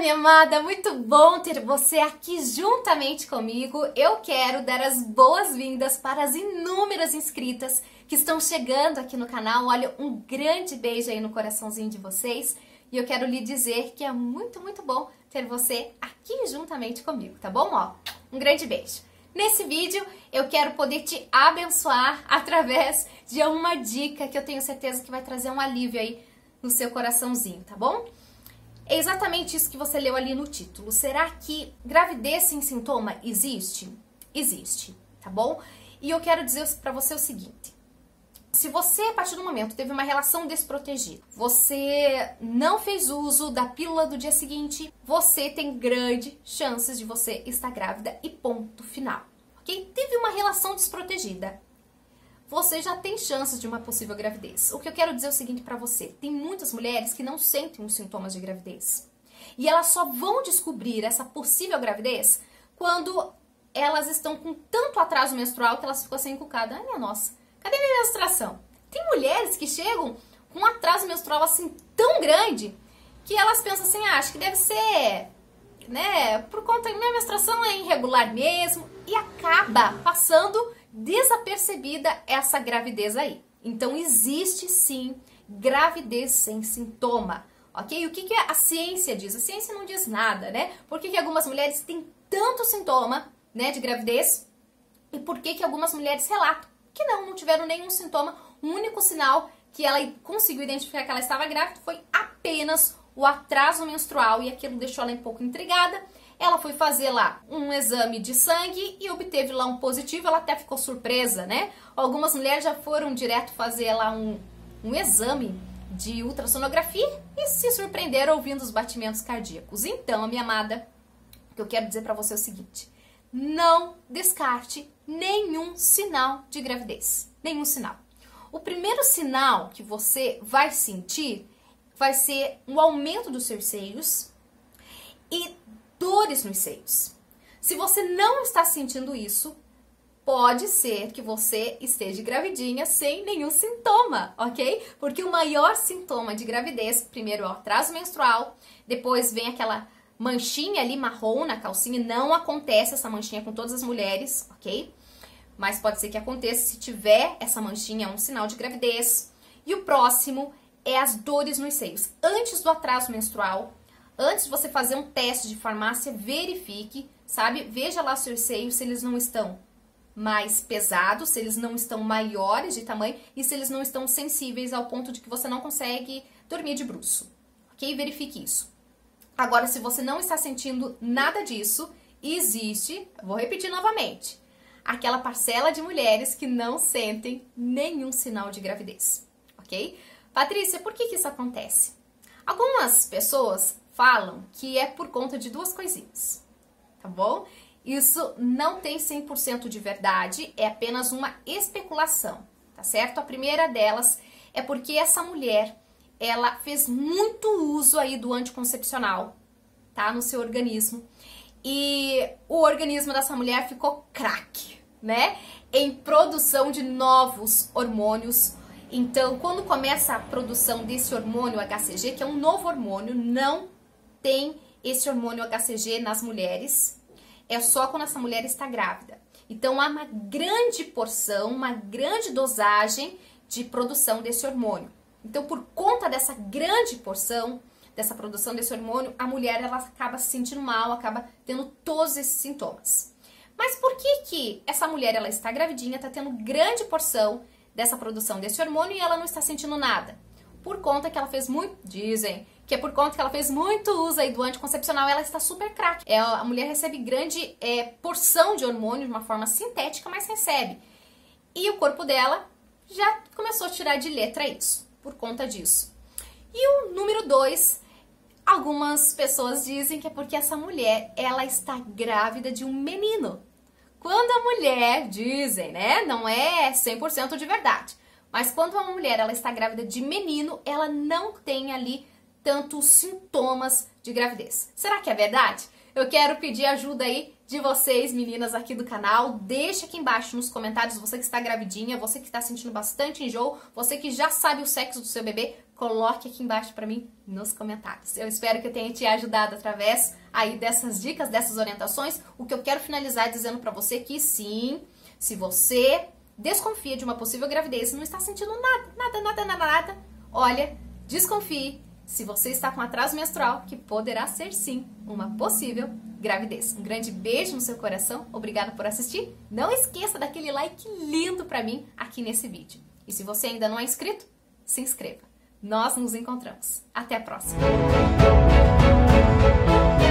minha amada, muito bom ter você aqui juntamente comigo. Eu quero dar as boas-vindas para as inúmeras inscritas que estão chegando aqui no canal. Olha, um grande beijo aí no coraçãozinho de vocês. E eu quero lhe dizer que é muito bom ter você aqui juntamente comigo, tá bom? Ó, um grande beijo. Nesse vídeo eu quero poder te abençoar através de uma dica que eu tenho certeza que vai trazer um alívio aí no seu coraçãozinho, tá bom? É exatamente isso que você leu ali no título. Será que gravidez sem sintoma existe? Existe, tá bom? E eu quero dizer pra você o seguinte. Se você, a partir do momento, teve uma relação desprotegida, você não fez uso da pílula do dia seguinte, você tem grandes chances de você estar grávida e ponto final, ok? Teve uma relação desprotegida, você já tem chances de uma possível gravidez. O que eu quero dizer é o seguinte pra você. Tem muitas mulheres que não sentem os sintomas de gravidez. E elas só vão descobrir essa possível gravidez quando elas estão com tanto atraso menstrual que elas ficam assim encucadas. Ai, minha nossa, cadê minha menstruação? Tem mulheres que chegam com um atraso menstrual assim tão grande que elas pensam assim, acho que deve ser, né, por conta que minha menstruação é irregular mesmo, e acaba passando desapercebida essa gravidez aí. Então existe sim gravidez sem sintoma, ok? O que a ciência diz? A ciência não diz nada, né? Por que algumas mulheres têm tanto sintoma, né, de gravidez, e por que algumas mulheres relatam que não tiveram nenhum sintoma? O único sinal que ela conseguiu identificar que ela estava grávida foi apenas o atraso menstrual, e aquilo deixou ela um pouco intrigada. Ela foi fazer lá um exame de sangue e obteve lá um positivo, ela até ficou surpresa, né? Algumas mulheres já foram direto fazer lá um exame de ultrassonografia e se surpreenderam ouvindo os batimentos cardíacos. Então, minha amada, o que eu quero dizer pra você é o seguinte: não descarte nenhum sinal de gravidez, nenhum sinal. O primeiro sinal que você vai sentir vai ser um aumento dos seus seios e dores nos seios. Se você não está sentindo isso, pode ser que você esteja gravidinha sem nenhum sintoma, ok? Porque o maior sintoma de gravidez, primeiro é o atraso menstrual, depois vem aquela manchinha ali marrom na calcinha. Não acontece essa manchinha com todas as mulheres, ok? Mas pode ser que aconteça. Se tiver essa manchinha, é um sinal de gravidez. E o próximo é as dores nos seios. Antes do atraso menstrual, antes de você fazer um teste de farmácia, verifique, sabe? Veja lá seus seios, se eles não estão mais pesados, se eles não estão maiores de tamanho e se eles não estão sensíveis ao ponto de que você não consegue dormir de bruço, ok? Verifique isso. Agora, se você não está sentindo nada disso, existe, vou repetir novamente, aquela parcela de mulheres que não sentem nenhum sinal de gravidez, ok? Patrícia, por que isso acontece? Algumas pessoas falam que é por conta de duas coisinhas, tá bom? Isso não tem 100% de verdade, é apenas uma especulação, tá certo? A primeira delas é porque essa mulher, ela fez muito uso aí do anticoncepcional, tá? No seu organismo. E o organismo dessa mulher ficou craque, né? Em produção de novos hormônios. Então, quando começa a produção desse hormônio HCG, que é um novo hormônio, não tem esse hormônio HCG nas mulheres, é só quando essa mulher está grávida. Então, há uma grande porção, uma grande dosagem de produção desse hormônio. Então, por conta dessa grande porção, dessa produção desse hormônio, a mulher ela acaba se sentindo mal, acaba tendo todos esses sintomas. Mas por que essa mulher ela está gravidinha, está tendo grande porção dessa produção desse hormônio e ela não está sentindo nada? Por conta que ela fez muito, dizem, que é por conta que ela fez muito uso aí do anticoncepcional, ela está super craque. A mulher recebe grande porção de hormônio de uma forma sintética, mas recebe. E o corpo dela já começou a tirar de letra isso, por conta disso. E o número 2, algumas pessoas dizem que é porque essa mulher, ela está grávida de um menino. Quando a mulher, dizem, né, não é 100% de verdade, mas quando uma mulher ela está grávida de menino, ela não tem ali tantos sintomas de gravidez. Será que é verdade? Eu quero pedir ajuda aí de vocês, meninas aqui do canal. Deixa aqui embaixo nos comentários, você que está gravidinha, você que está sentindo bastante enjoo, você que já sabe o sexo do seu bebê, coloque aqui embaixo para mim nos comentários. Eu espero que eu tenha te ajudado através aí dessas dicas, dessas orientações. O que eu quero finalizar dizendo para você que sim, se você desconfia de uma possível gravidez e não está sentindo nada, olha, desconfie se você está com atraso menstrual, que poderá ser sim uma possível gravidez. Um grande beijo no seu coração, obrigada por assistir. Não esqueça daquele like lindo para mim aqui nesse vídeo. E se você ainda não é inscrito, se inscreva. Nós nos encontramos. Até a próxima!